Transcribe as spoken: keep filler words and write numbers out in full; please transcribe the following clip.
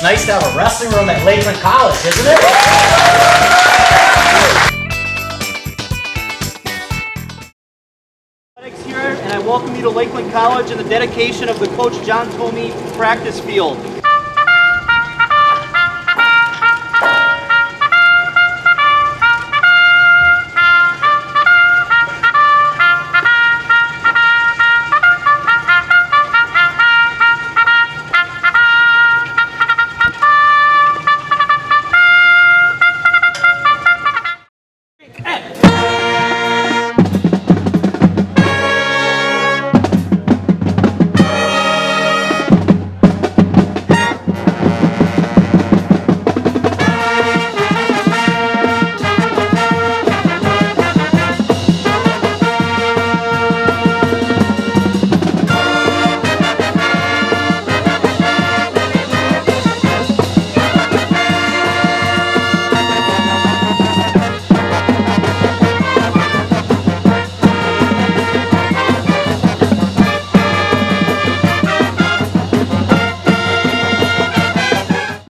nice to have a wrestling room at Lakeland College, isn't it? Here, and I welcome you to Lakeland College and the dedication of the Coach John Tomey practice field.